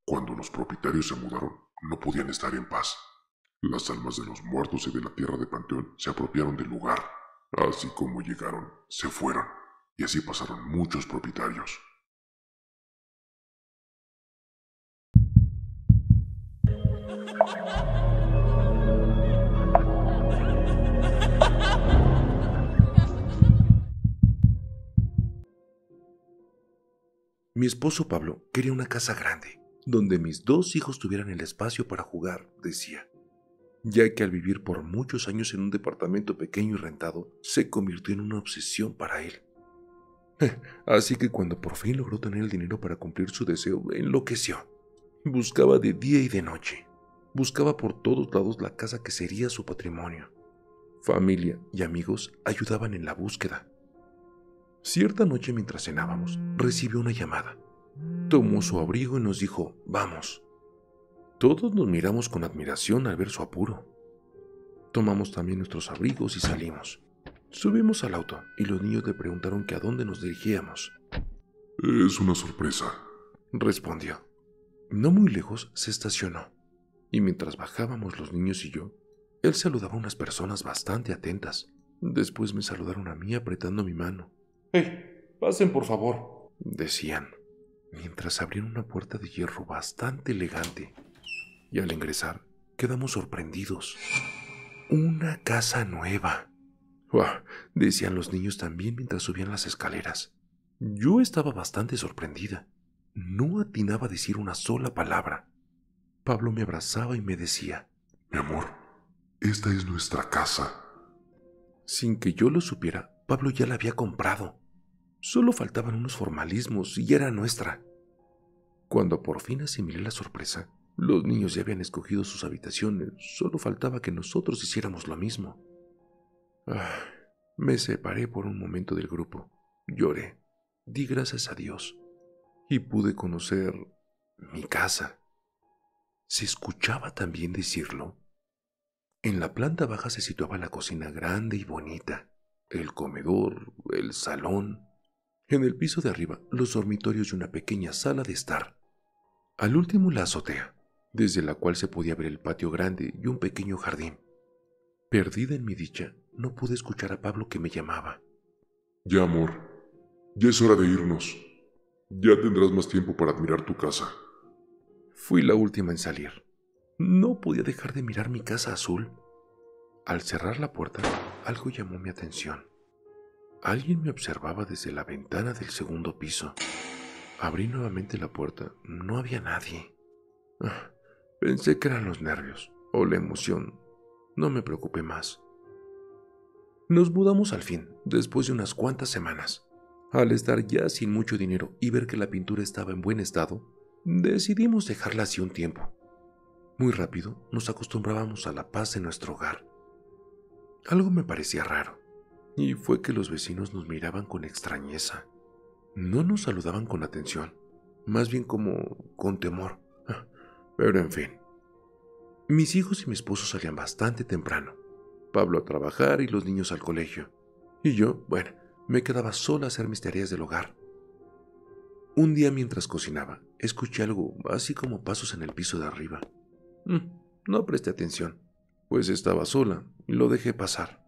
Cuando los propietarios se mudaron, no podían estar en paz. Las almas de los muertos y de la tierra de Panteón se apropiaron del lugar. Así como llegaron, se fueron, y así pasaron muchos propietarios. Mi esposo Pablo quería una casa grande, donde mis dos hijos tuvieran el espacio para jugar, decía, ya que al vivir por muchos años en un departamento pequeño y rentado, se convirtió en una obsesión para él. Así que cuando por fin logró tener el dinero para cumplir su deseo, enloqueció. Buscaba de día y de noche. Buscaba por todos lados la casa que sería su patrimonio. Familia y amigos ayudaban en la búsqueda. Cierta noche mientras cenábamos, recibió una llamada. Tomó su abrigo y nos dijo, vamos. Todos nos miramos con admiración al ver su apuro. Tomamos también nuestros abrigos y salimos. Subimos al auto y los niños le preguntaron que a dónde nos dirigíamos. Es una sorpresa, Respondió. No muy lejos se estacionó, y mientras bajábamos los niños y yo, él saludaba a unas personas bastante atentas. Después me saludaron a mí apretando mi mano. «¡Hey! Pasen, por favor», decían, mientras abrían una puerta de hierro bastante elegante. Y al ingresar, quedamos sorprendidos. ¡Una casa nueva! ¡Uah!, decían los niños también mientras subían las escaleras. Yo estaba bastante sorprendida. No atinaba a decir una sola palabra. Pablo me abrazaba y me decía, mi amor, esta es nuestra casa. Sin que yo lo supiera, Pablo ya la había comprado. Solo faltaban unos formalismos y ya era nuestra. Cuando por fin asimilé la sorpresa, los niños ya habían escogido sus habitaciones, solo faltaba que nosotros hiciéramos lo mismo. Me separé por un momento del grupo, lloré, di gracias a Dios y pude conocer mi casa. ¿Se escuchaba también decirlo? En la planta baja se situaba la cocina grande y bonita, el comedor, el salón. En el piso de arriba, los dormitorios y una pequeña sala de estar. Al último, la azotea, desde la cual se podía ver el patio grande y un pequeño jardín. Perdida en mi dicha, no pude escuchar a Pablo que me llamaba. Ya, amor, ya es hora de irnos. Ya tendrás más tiempo para admirar tu casa. Fui la última en salir. No podía dejar de mirar mi casa azul. Al cerrar la puerta, algo llamó mi atención. Alguien me observaba desde la ventana del segundo piso. Abrí nuevamente la puerta. No había nadie. Pensé que eran los nervios o la emoción. No me preocupé más. Nos mudamos al fin, después de unas cuantas semanas. Al estar ya sin mucho dinero y ver que la pintura estaba en buen estado, decidimos dejarla así un tiempo. Muy rápido nos acostumbrábamos a la paz de nuestro hogar. Algo me parecía raro, y fue que los vecinos nos miraban con extrañeza. No nos saludaban con atención, más bien como con temor. Pero en fin. Mis hijos y mi esposo salían bastante temprano. Pablo a trabajar y los niños al colegio. Y yo, bueno, me quedaba sola a hacer mis tareas del hogar. Un día mientras cocinaba, escuché algo así como pasos en el piso de arriba. No presté atención, pues estaba sola y lo dejé pasar.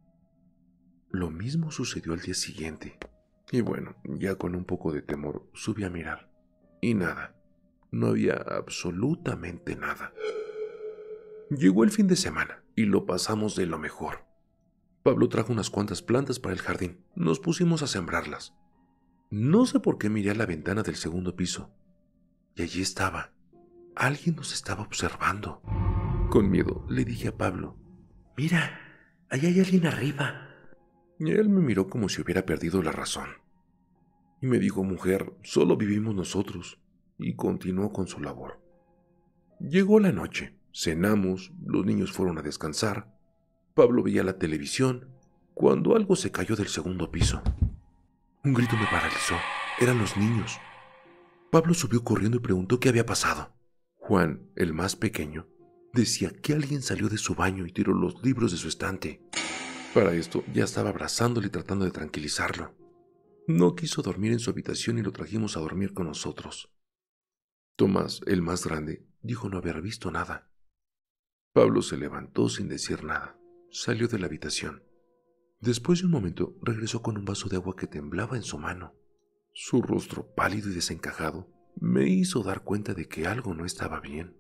Lo mismo sucedió al día siguiente. Y bueno, ya con un poco de temor subí a mirar. Y nada, no había absolutamente nada. Llegó el fin de semana y lo pasamos de lo mejor. Pablo trajo unas cuantas plantas para el jardín. Nos pusimos a sembrarlas. No sé por qué miré a la ventana del segundo piso. Y allí estaba. Alguien nos estaba observando. Con miedo le dije a Pablo, «Mira, allá hay alguien arriba». Y él me miró como si hubiera perdido la razón. Y me dijo, «Mujer, solo vivimos nosotros». Y continuó con su labor. Llegó la noche. Cenamos, los niños fueron a descansar. Pablo veía la televisión cuando algo se cayó del segundo piso. Un grito me paralizó. Eran los niños. Pablo subió corriendo y preguntó qué había pasado. Juan, el más pequeño, decía que alguien salió de su baño y tiró los libros de su estante. Para esto ya estaba abrazándole y tratando de tranquilizarlo. No quiso dormir en su habitación y lo trajimos a dormir con nosotros. Tomás, el más grande, dijo no haber visto nada. Pablo se levantó sin decir nada. Salió de la habitación. Después de un momento, regresó con un vaso de agua que temblaba en su mano. Su rostro pálido y desencajado me hizo dar cuenta de que algo no estaba bien.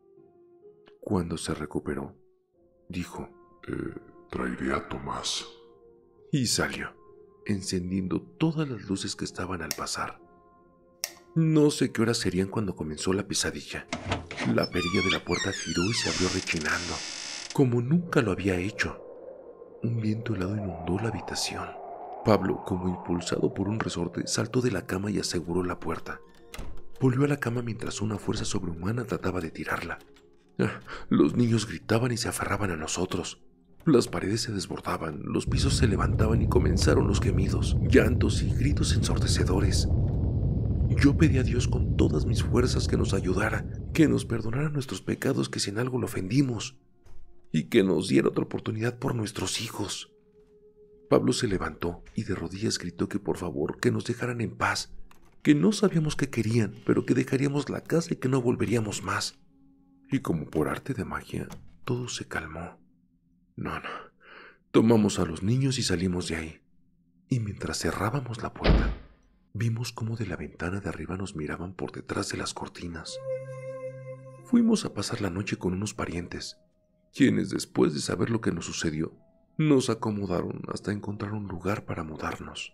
Cuando se recuperó, dijo, traeré a Tomás. Y salió, encendiendo todas las luces que estaban al pasar. No sé qué horas serían cuando comenzó la pesadilla. La perilla de la puerta giró y se abrió rechinando, como nunca lo había hecho. Un viento helado inundó la habitación. Pablo, como impulsado por un resorte, saltó de la cama y aseguró la puerta. Volvió a la cama mientras una fuerza sobrehumana trataba de tirarla. Los niños gritaban y se aferraban a nosotros. Las paredes se desbordaban, los pisos se levantaban y comenzaron los gemidos, llantos y gritos ensordecedores. Yo pedí a Dios con todas mis fuerzas que nos ayudara, que nos perdonara nuestros pecados, que si en algo lo ofendimos, y que nos diera otra oportunidad por nuestros hijos. Pablo se levantó y de rodillas gritó que por favor, que nos dejaran en paz, que no sabíamos qué querían, pero que dejaríamos la casa y que no volveríamos más. Y como por arte de magia, todo se calmó. No. Tomamos a los niños y salimos de ahí. Y mientras cerrábamos la puerta, vimos cómo de la ventana de arriba nos miraban por detrás de las cortinas. Fuimos a pasar la noche con unos parientes, quienes después de saber lo que nos sucedió, nos acomodaron hasta encontrar un lugar para mudarnos.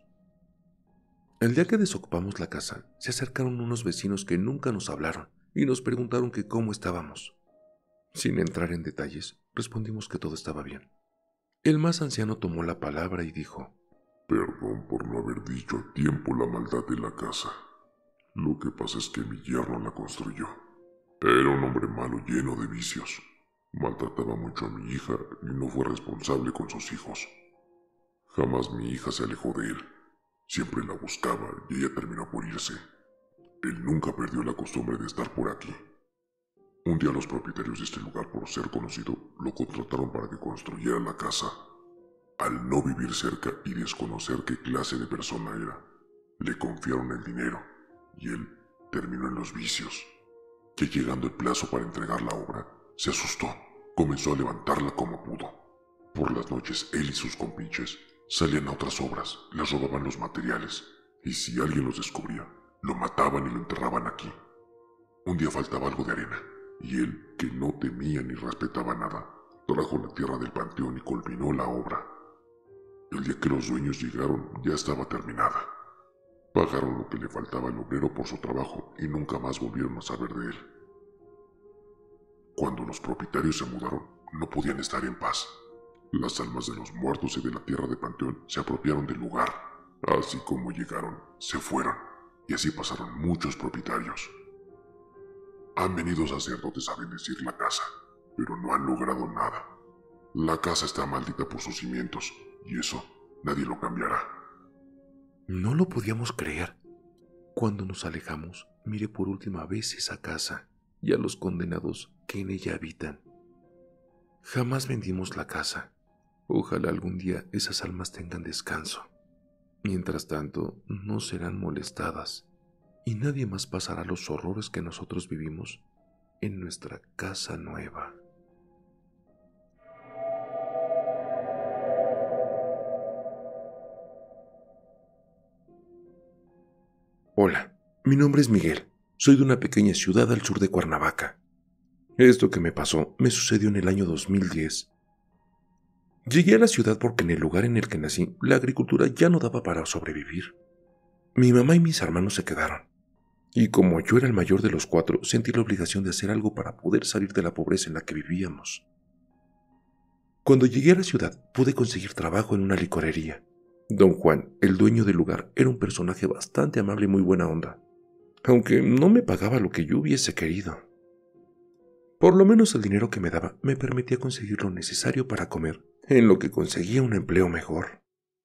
El día que desocupamos la casa, se acercaron unos vecinos que nunca nos hablaron y nos preguntaron que cómo estábamos. Sin entrar en detalles, respondimos que todo estaba bien. El más anciano tomó la palabra y dijo, Perdón por no haber dicho a tiempo la maldad de la casa. Lo que pasa es que mi yerno la construyó. Era un hombre malo lleno de vicios. Maltrataba mucho a mi hija y no fue responsable con sus hijos. Jamás mi hija se alejó de él. Siempre la buscaba y ella terminó por irse. Él nunca perdió la costumbre de estar por aquí. Un día los propietarios de este lugar, por ser conocido, lo contrataron para que construyera la casa. Al no vivir cerca y desconocer qué clase de persona era, le confiaron el dinero y él terminó en los vicios. Que llegando el plazo para entregar la obra, se asustó, comenzó a levantarla como pudo. Por las noches él y sus compinches salían a otras obras, les robaban los materiales y si alguien los descubría, lo mataban y lo enterraban aquí. Un día faltaba algo de arena y él, que no temía ni respetaba nada, trajo la tierra del panteón y culminó la obra. El día que los dueños llegaron ya estaba terminada. Pagaron lo que le faltaba al obrero por su trabajo y nunca más volvieron a saber de él. Cuando los propietarios se mudaron, no podían estar en paz. Las almas de los muertos y de la tierra de panteón se apropiaron del lugar. Así como llegaron, se fueron, y así pasaron muchos propietarios. Han venido sacerdotes a bendecir la casa, pero no han logrado nada. La casa está maldita por sus cimientos, y eso nadie lo cambiará. No lo podíamos creer. Cuando nos alejamos, miré por última vez esa casa y a los condenados que en ella habitan. Jamás vendimos la casa. Ojalá algún día esas almas tengan descanso. Mientras tanto, no serán molestadas y nadie más pasará los horrores que nosotros vivimos en nuestra casa nueva. Hola, mi nombre es Miguel. Soy de una pequeña ciudad al sur de Cuernavaca. Esto que me pasó me sucedió en el año 2010. Llegué a la ciudad porque en el lugar en el que nací, la agricultura ya no daba para sobrevivir. Mi mamá y mis hermanos se quedaron. Y como yo era el mayor de los 4, sentí la obligación de hacer algo para poder salir de la pobreza en la que vivíamos. Cuando llegué a la ciudad, pude conseguir trabajo en una licorería. Don Juan, el dueño del lugar, era un personaje bastante amable y muy buena onda, aunque no me pagaba lo que yo hubiese querido. Por lo menos el dinero que me daba me permitía conseguir lo necesario para comer, en lo que conseguía un empleo mejor.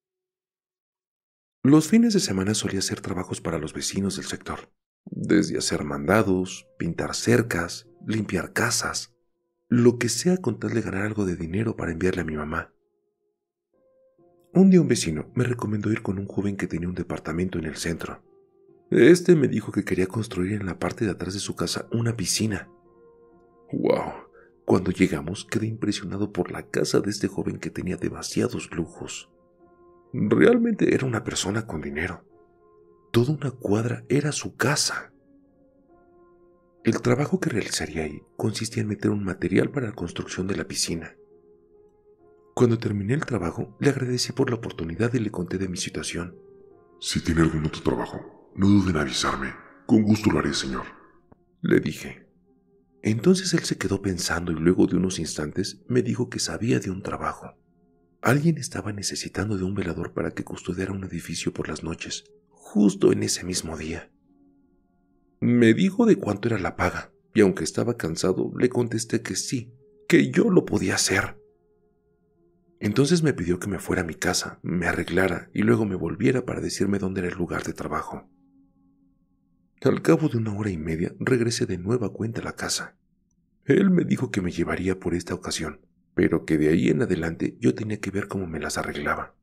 Los fines de semana solía hacer trabajos para los vecinos del sector, desde hacer mandados, pintar cercas, limpiar casas, lo que sea con tal de ganar algo de dinero para enviarle a mi mamá. Un día un vecino me recomendó ir con un joven que tenía un departamento en el centro. Este me dijo que quería construir en la parte de atrás de su casa una piscina. ¡Wow! Cuando llegamos quedé impresionado por la casa de este joven que tenía demasiados lujos. Realmente era una persona con dinero. Toda una cuadra era su casa. El trabajo que realizaría ahí consistía en meter un material para la construcción de la piscina. Cuando terminé el trabajo, le agradecí por la oportunidad y le conté de mi situación. Si tiene algún otro trabajo, no duden en avisarme. Con gusto lo haré, señor, le dije. Entonces él se quedó pensando y luego de unos instantes me dijo que sabía de un trabajo. Alguien estaba necesitando de un velador para que custodiara un edificio por las noches, justo en ese mismo día. Me dijo de cuánto era la paga, y aunque estaba cansado, le contesté que sí, que yo lo podía hacer. Entonces me pidió que me fuera a mi casa, me arreglara y luego me volviera para decirme dónde era el lugar de trabajo. Al cabo de 1 hora y media regresé de nueva cuenta a la casa. Él me dijo que me llevaría por esta ocasión, pero que de ahí en adelante yo tenía que ver cómo me las arreglaba.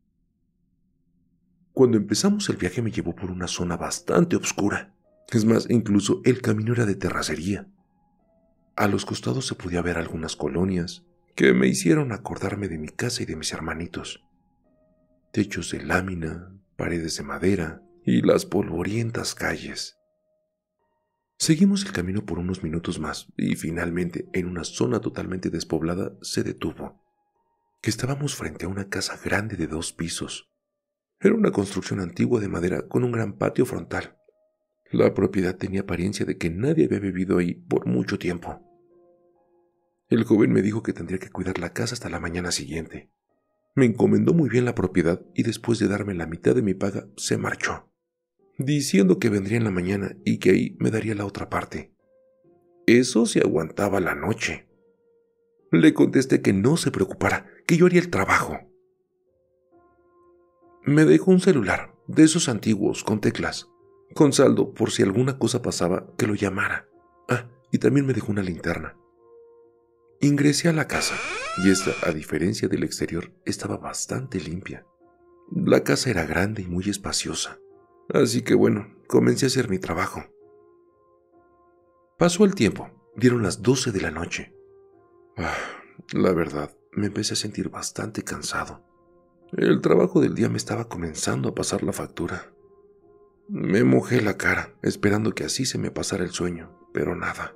Cuando empezamos el viaje me llevó por una zona bastante oscura. Es más, incluso el camino era de terracería. A los costados se podía ver algunas colonias que me hicieron acordarme de mi casa y de mis hermanitos. Techos de lámina, paredes de madera y las polvorientas calles. Seguimos el camino por unos minutos más y finalmente, en una zona totalmente despoblada, se detuvo. Estábamos frente a una casa grande de 2 pisos. Era una construcción antigua de madera con un gran patio frontal. La propiedad tenía apariencia de que nadie había vivido ahí por mucho tiempo. El joven me dijo que tendría que cuidar la casa hasta la mañana siguiente. Me encomendó muy bien la propiedad y después de darme la mitad de mi paga, se marchó, diciendo que vendría en la mañana y que ahí me daría la otra parte. Eso se aguantaba la noche. Le contesté que no se preocupara, que yo haría el trabajo. Me dejó un celular, de esos antiguos, con teclas, con saldo por si alguna cosa pasaba, que lo llamara. Y también me dejó una linterna. Ingresé a la casa, y esta, a diferencia del exterior, estaba bastante limpia. La casa era grande y muy espaciosa, así que bueno, comencé a hacer mi trabajo. Pasó el tiempo, dieron las 12 de la noche. La verdad, me empecé a sentir bastante cansado. El trabajo del día me estaba comenzando a pasar la factura. Me mojé la cara, esperando que así se me pasara el sueño, pero nada.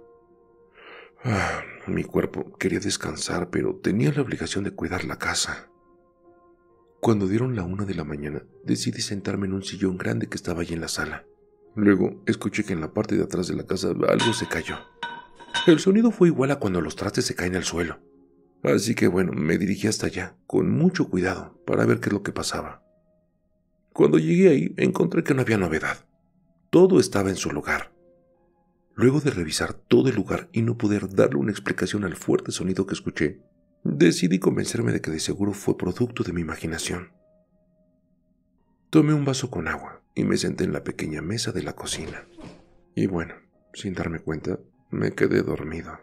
Mi cuerpo quería descansar, pero tenía la obligación de cuidar la casa. Cuando dieron la 1 de la mañana, decidí sentarme en un sillón grande que estaba allí en la sala. Luego escuché que en la parte de atrás de la casa algo se cayó. El sonido fue igual a cuando los trastes se caen al suelo. Así que bueno, me dirigí hasta allá, con mucho cuidado, para ver qué es lo que pasaba. Cuando llegué ahí, encontré que no había novedad. Todo estaba en su lugar. Luego de revisar todo el lugar y no poder darle una explicación al fuerte sonido que escuché, decidí convencerme de que de seguro fue producto de mi imaginación. Tomé un vaso con agua y me senté en la pequeña mesa de la cocina. Y bueno, sin darme cuenta, me quedé dormido.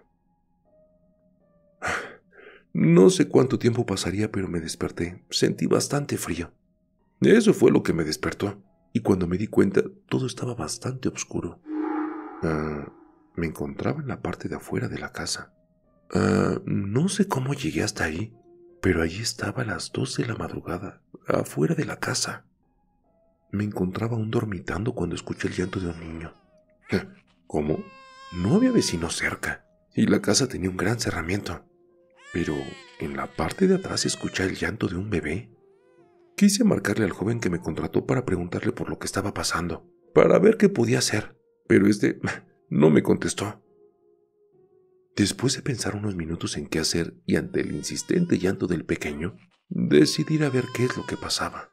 No sé cuánto tiempo pasaría, pero me desperté. Sentí bastante frío. Eso fue lo que me despertó, y cuando me di cuenta, todo estaba bastante oscuro. Me encontraba en la parte de afuera de la casa. No sé cómo llegué hasta ahí, pero allí estaba a las 2 de la madrugada, afuera de la casa. Me encontraba aún dormitando cuando escuché el llanto de un niño. ¿Cómo? No había vecinos cerca, y la casa tenía un gran cerramiento. Pero en la parte de atrás escuché el llanto de un bebé. Quise marcarle al joven que me contrató para preguntarle por lo que estaba pasando, para ver qué podía hacer, pero no me contestó. Después de pensar unos minutos en qué hacer y ante el insistente llanto del pequeño, decidí ir a ver qué es lo que pasaba.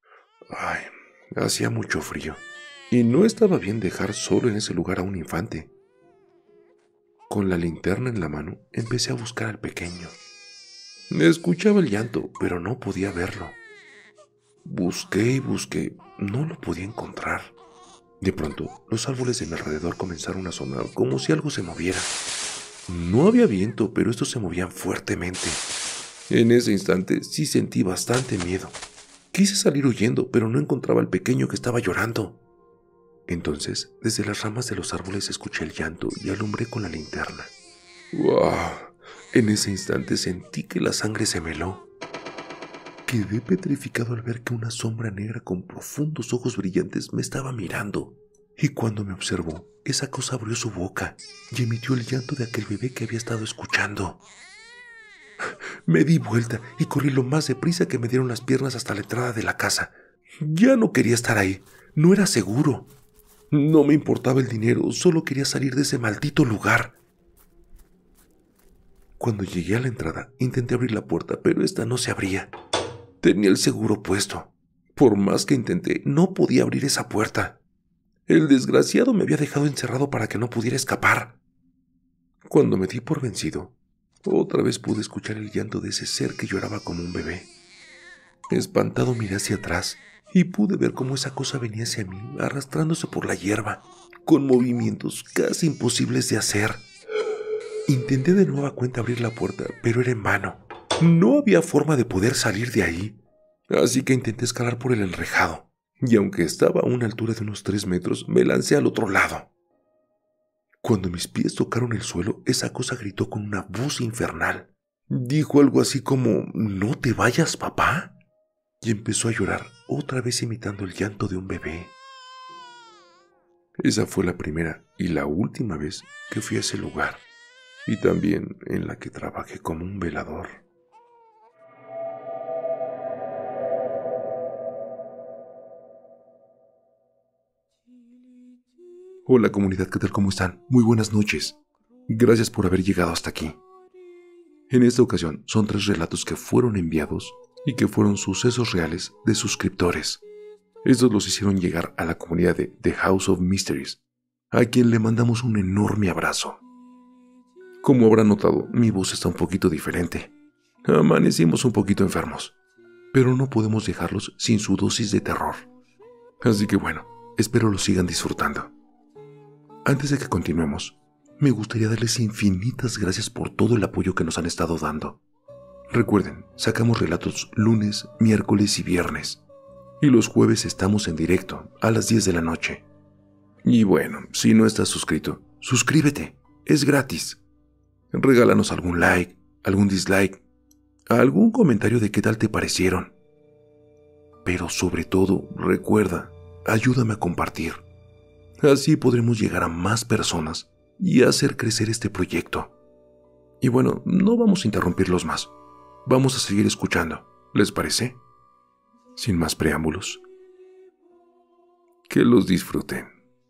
Hacía mucho frío, y no estaba bien dejar solo en ese lugar a un infante. Con la linterna en la mano, empecé a buscar al pequeño. Escuchaba el llanto, pero no podía verlo. Busqué y busqué, no lo podía encontrar. De pronto, los árboles de mi alrededor comenzaron a sonar como si algo se moviera. No había viento, pero estos se movían fuertemente. En ese instante sí sentí bastante miedo. Quise salir huyendo, pero no encontraba al pequeño que estaba llorando. Entonces, desde las ramas de los árboles escuché el llanto y alumbré con la linterna. ¡Wow! En ese instante sentí que la sangre se me heló. Quedé petrificado al ver que una sombra negra con profundos ojos brillantes me estaba mirando. Y cuando me observó, esa cosa abrió su boca y emitió el llanto de aquel bebé que había estado escuchando. Me di vuelta y corrí lo más deprisa que me dieron las piernas hasta la entrada de la casa. Ya no quería estar ahí, no era seguro. No me importaba el dinero, solo quería salir de ese maldito lugar. Cuando llegué a la entrada, intenté abrir la puerta, pero esta no se abría. Tenía el seguro puesto. Por más que intenté, no podía abrir esa puerta. El desgraciado me había dejado encerrado para que no pudiera escapar. Cuando me di por vencido, otra vez pude escuchar el llanto de ese ser que lloraba como un bebé. Espantado miré hacia atrás y pude ver cómo esa cosa venía hacia mí, arrastrándose por la hierba, con movimientos casi imposibles de hacer. Intenté de nueva cuenta abrir la puerta, pero era en vano. No había forma de poder salir de ahí, así que intenté escalar por el enrejado. Y aunque estaba a una altura de unos 3 metros, me lancé al otro lado. Cuando mis pies tocaron el suelo, esa cosa gritó con una voz infernal. Dijo algo así como, «¿No te vayas, papá?» Y empezó a llorar, otra vez imitando el llanto de un bebé. Esa fue la primera y la última vez que fui a ese lugar, y también en la que trabajé como un velador. Hola comunidad, ¿qué tal? ¿Cómo están? Muy buenas noches. Gracias por haber llegado hasta aquí. En esta ocasión son 3 relatos que fueron enviados y que fueron sucesos reales de suscriptores. Estos los hicieron llegar a la comunidad de The House of Mysteries, a quien le mandamos un enorme abrazo. Como habrán notado, mi voz está un poquito diferente. Amanecimos un poquito enfermos, pero no podemos dejarlos sin su dosis de terror. Así que bueno, espero lo sigan disfrutando. Antes de que continuemos, me gustaría darles infinitas gracias por todo el apoyo que nos han estado dando. Recuerden, sacamos relatos lunes, miércoles y viernes. Y los jueves estamos en directo, a las 10 de la noche. Y bueno, si no estás suscrito, suscríbete, es gratis. Regálanos algún like, algún dislike, algún comentario de qué tal te parecieron. Pero sobre todo, recuerda, ayúdame a compartir. Así podremos llegar a más personas y hacer crecer este proyecto. Y bueno, no vamos a interrumpirlos más. Vamos a seguir escuchando, ¿les parece? Sin más preámbulos, que los disfruten.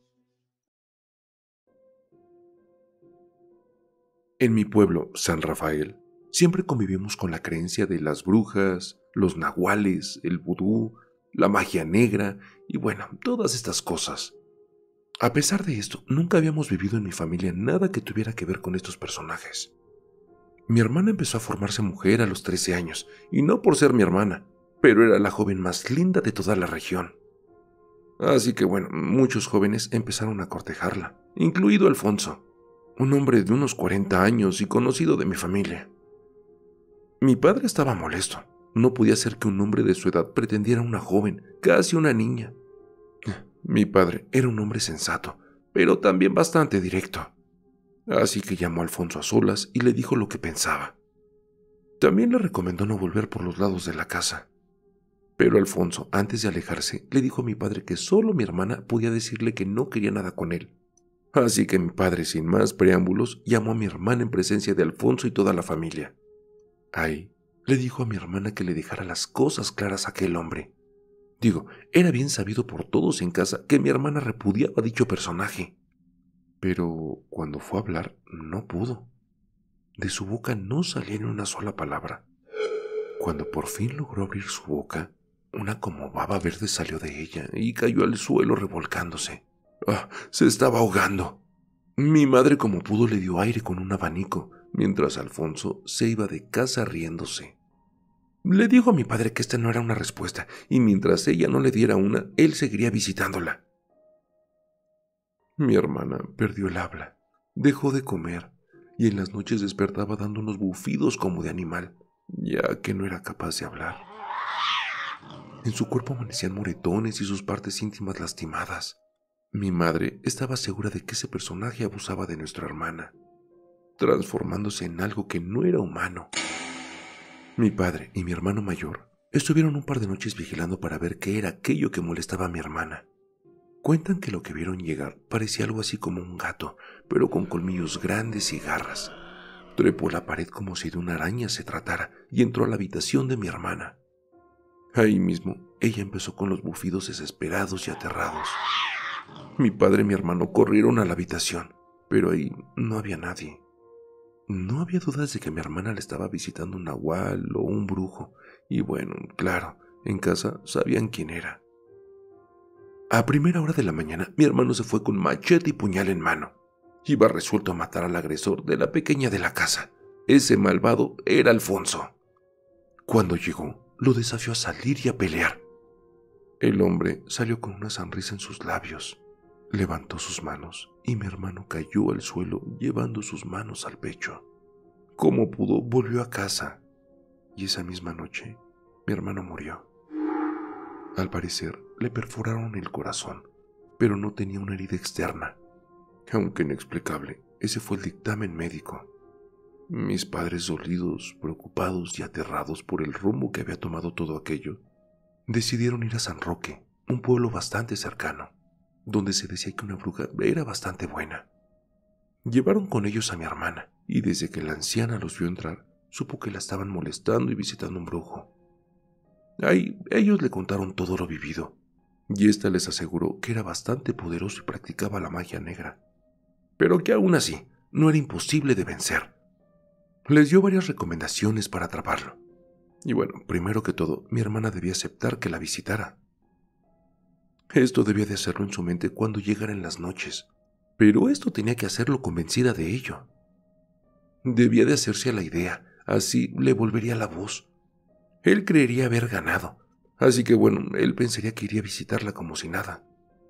En mi pueblo, San Rafael, siempre convivimos con la creencia de las brujas, los nahuales, el vudú, la magia negra y bueno, todas estas cosas. A pesar de esto, nunca habíamos vivido en mi familia nada que tuviera que ver con estos personajes. Mi hermana empezó a formarse mujer a los 13 años, y no por ser mi hermana, pero era la joven más linda de toda la región. Así que bueno, muchos jóvenes empezaron a cortejarla, incluido Alfonso, un hombre de unos 40 años y conocido de mi familia. Mi padre estaba molesto. No podía ser que un hombre de su edad pretendiera a una joven, casi una niña. Mi padre era un hombre sensato, pero también bastante directo. Así que llamó a Alfonso a solas y le dijo lo que pensaba. También le recomendó no volver por los lados de la casa. Pero Alfonso, antes de alejarse, le dijo a mi padre que solo mi hermana podía decirle que no quería nada con él. Así que mi padre, sin más preámbulos, llamó a mi hermana en presencia de Alfonso y toda la familia. Ahí, le dijo a mi hermana que le dejara las cosas claras a aquel hombre. Era bien sabido por todos en casa que mi hermana repudiaba a dicho personaje. Pero cuando fue a hablar, no pudo. De su boca no salía ni una sola palabra. Cuando por fin logró abrir su boca, una como baba verde salió de ella y cayó al suelo revolcándose. Se estaba ahogando. Mi madre como pudo le dio aire con un abanico, mientras Alfonso se iba de casa riéndose. Le dijo a mi padre que esta no era una respuesta, y mientras ella no le diera una, él seguiría visitándola. Mi hermana perdió el habla, dejó de comer, y en las noches despertaba dando unos bufidos como de animal, ya que no era capaz de hablar. En su cuerpo amanecían moretones y sus partes íntimas lastimadas. Mi madre estaba segura de que ese personaje abusaba de nuestra hermana, transformándose en algo que no era humano. Mi padre y mi hermano mayor estuvieron un par de noches vigilando para ver qué era aquello que molestaba a mi hermana. Cuentan que lo que vieron llegar parecía algo así como un gato, pero con colmillos grandes y garras. Trepó la pared como si de una araña se tratara y entró a la habitación de mi hermana. Ahí mismo, ella empezó con los bufidos desesperados y aterrados. Mi padre y mi hermano corrieron a la habitación, pero ahí no había nadie. No había dudas de que mi hermana le estaba visitando un nahual o un brujo, y bueno, claro, en casa sabían quién era. A primera hora de la mañana, mi hermano se fue con machete y puñal en mano. Iba resuelto a matar al agresor de la pequeña de la casa. Ese malvado era Alfonso. Cuando llegó, lo desafió a salir y a pelear. El hombre salió con una sonrisa en sus labios. Levantó sus manos y mi hermano cayó al suelo llevando sus manos al pecho. Como pudo, volvió a casa y esa misma noche mi hermano murió. Al parecer, le perforaron el corazón, pero no tenía una herida externa. Aunque inexplicable, ese fue el dictamen médico. Mis padres, dolidos, preocupados y aterrados por el rumbo que había tomado todo aquello, decidieron ir a San Roque, un pueblo bastante cercano, donde se decía que una bruja era bastante buena. Llevaron con ellos a mi hermana, y desde que la anciana los vio entrar, supo que la estaban molestando y visitando un brujo. Ahí ellos le contaron todo lo vivido, y ésta les aseguró que era bastante poderoso y practicaba la magia negra, pero que aún así no era imposible de vencer. Les dio varias recomendaciones para atraparlo, y bueno, primero que todo, mi hermana debía aceptar que la visitara. Esto debía de hacerlo en su mente cuando llegara en las noches, pero esto tenía que hacerlo convencida de ello. Debía de hacerse a la idea, así le volvería la voz. Él creería haber ganado, así que bueno, él pensaría que iría a visitarla como si nada.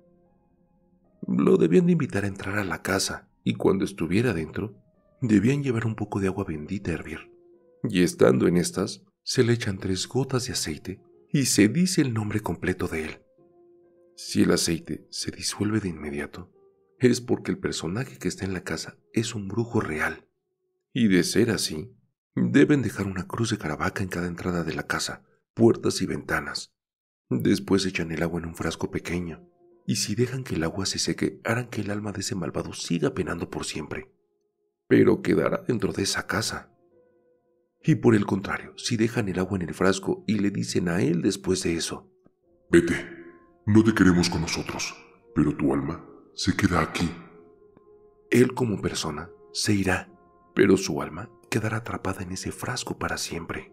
Lo debían de invitar a entrar a la casa, y cuando estuviera dentro, debían llevar un poco de agua bendita a hervir. Y estando en estas, se le echan 3 gotas de aceite y se dice el nombre completo de él. Si el aceite se disuelve de inmediato, es porque el personaje que está en la casa es un brujo real. Y de ser así, deben dejar una cruz de Caravaca en cada entrada de la casa, puertas y ventanas. Después echan el agua en un frasco pequeño, y si dejan que el agua se seque, harán que el alma de ese malvado siga penando por siempre, pero quedará dentro de esa casa. Y por el contrario, si dejan el agua en el frasco y le dicen a él después de eso: Vete, no te queremos con nosotros, pero tu alma se queda aquí. Él como persona se irá, pero su alma quedará atrapada en ese frasco para siempre.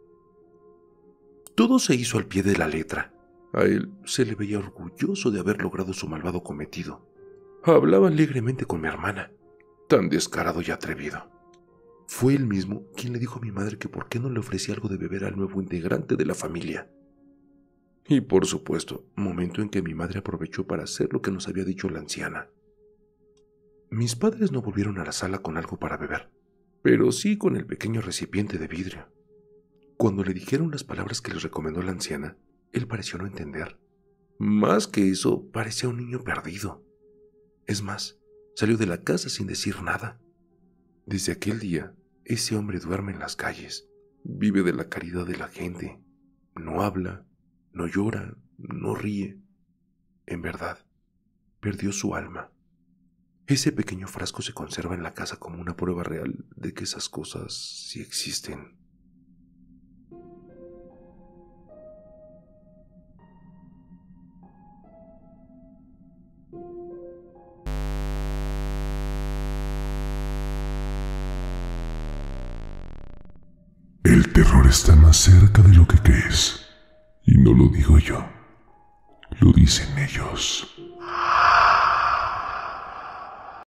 Todo se hizo al pie de la letra. A él se le veía orgulloso de haber logrado su malvado cometido. Hablaba alegremente con mi hermana, tan descarado y atrevido. Fue él mismo quien le dijo a mi madre que por qué no le ofrecía algo de beber al nuevo integrante de la familia. Y por supuesto, momento en que mi madre aprovechó para hacer lo que nos había dicho la anciana. Mis padres no volvieron a la sala con algo para beber, pero sí con el pequeño recipiente de vidrio. Cuando le dijeron las palabras que les recomendó la anciana, él pareció no entender. Más que eso, parecía un niño perdido. Es más, salió de la casa sin decir nada. Desde aquel día, ese hombre duerme en las calles, vive de la caridad de la gente, no habla, no llora, no ríe. En verdad, perdió su alma. Ese pequeño frasco se conserva en la casa como una prueba real de que esas cosas sí existen. El terror está más cerca de lo que crees. Y no lo digo yo, lo dicen ellos.